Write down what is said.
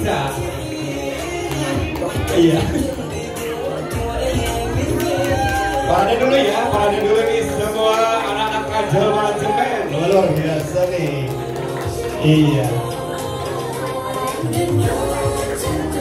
bisa. Iya. Parade dulu ya, parade dulu nih semua anak-anak Kajol manajemen. Luar biasa nih. Iya.